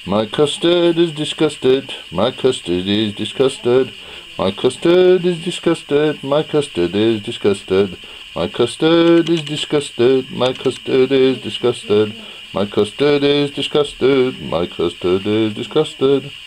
My custard is disgusted, my custard is disgusted, my custard is disgusted, my custard is disgusted, my custard is disgusted, my custard is disgusted, my custard is disgusted, my custard is disgusted.